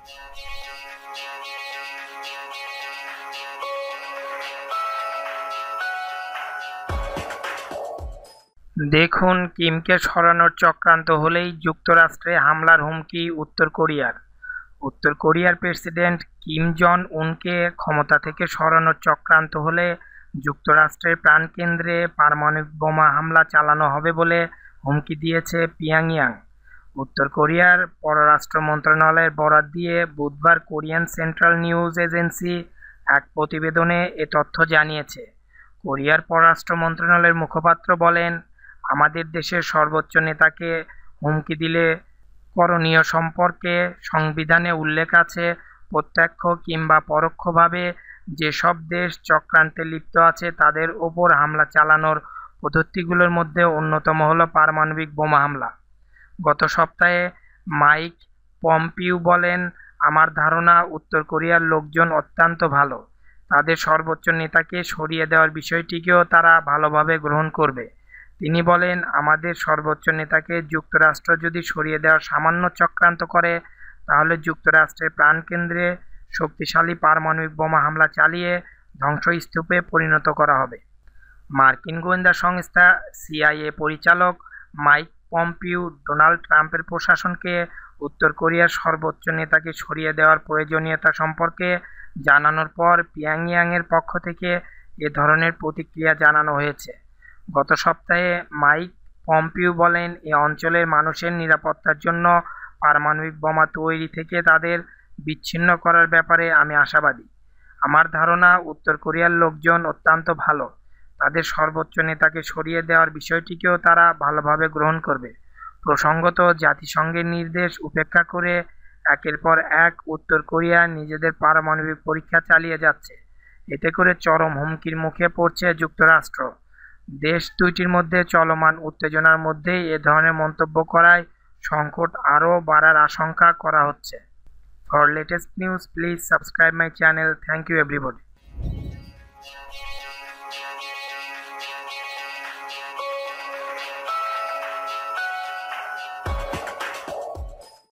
দেখুন, কিমকে সরানোর চক্রান্ত হলেই যুক্তরাষ্ট্রে হামলার হুমকি উত্তর কোরিয়ার। উত্তর কোরিয়ার প্রেসিডেন্ট কিম জন উনকে ক্ষমতা থেকে সরানোর চক্রান্ত হলে যুক্তরাষ্ট্রের প্রাণকেন্দ্রে পারমাণবিক বোমা হামলা চালানো হবে বলে হুমকি দিয়েছে পিয়ংইয়ং। উত্তর কোরিয়ার পররাষ্ট্র মন্ত্রণালয়ের বরাত দিয়ে বুধবার কোরিয়ান সেন্ট্রাল নিউজ এজেন্সি এক প্রতিবেদনে এ তথ্য জানিয়েছে। কোরিয়ার পররাষ্ট্র মন্ত্রণালয়ের মুখপাত্র বলেন, আমাদের দেশের সর্বোচ্চ নেতাকে হুমকি দিলে করণীয় সম্পর্কে সংবিধানে উল্লেখ আছে। প্রত্যক্ষ কিংবা পরোক্ষভাবে যেসব দেশ চক্রান্তে লিপ্ত আছে তাদের ওপর হামলা চালানোর পদ্ধতিগুলোর মধ্যে অন্যতম হল পারমাণবিক বোমা হামলা। গত সপ্তাহে মাইক পম্পিও বলেন, আমার ধারণা উত্তর কোরিয়ার লোকজন অত্যন্ত ভালো। তাদের সর্বোচ্চ নেতাকে সরিয়ে দেওয়ার বিষয়টিকেও তারা ভালোভাবে গ্রহণ করবে। তিনি বলেন, আমাদের সর্বোচ্চ নেতাকে যুক্তরাষ্ট্র যদি সরিয়ে দেওয়ার সামান্য চক্রান্ত করে তাহলে যুক্তরাষ্ট্রের প্রাণকেন্দ্রে শক্তিশালী পারমাণবিক বোমা হামলা চালিয়ে ধ্বংসস্তূপে পরিণত করা হবে। মার্কিন গোয়েন্দা সংস্থা সিআইএ পরিচালক মাইক পম্পিও ডোনাল্ড ট্রাম্পের প্রশাসনকে উত্তর কোরিয়ার সর্বোচ্চ নেতাকে সরিয়ে দেওয়ার প্রয়োজনীয়তা সম্পর্কে জানানোর পর পিয়ংইয়ংয়ের পক্ষ থেকে এ ধরনের প্রতিক্রিয়া জানানো হয়েছে। গত সপ্তাহে মাইক পম্পিও বলেন, এ অঞ্চলের মানুষের নিরাপত্তার জন্য পারমাণবিক বোমা তৈরি থেকে তাদের বিচ্ছিন্ন করার ব্যাপারে আমি আশাবাদী। আমার ধারণা উত্তর কোরিয়ার লোকজন অত্যন্ত ভালো। তাদের সর্বোচ্চ নেতাকে সরিয়ে দেওয়ার বিষয়টিকেও তারা ভালোভাবে গ্রহণ করবে। প্রসঙ্গত, জাতিসংঘের নির্দেশ উপেক্ষা করে একের পর এক উত্তর কোরিয়া নিজেদের পারমাণবিক পরীক্ষা চালিয়ে যাচ্ছে। এতে করে চরম হুমকির মুখে পড়ছে যুক্তরাষ্ট্র। দেশ দুইটির মধ্যে চলমান উত্তেজনার মধ্যেই এ ধরনের মন্তব্য করায় সংকট আরও বাড়ার আশঙ্কা করা হচ্ছে। For latest news, please subscribe my channel. Thank you everybody.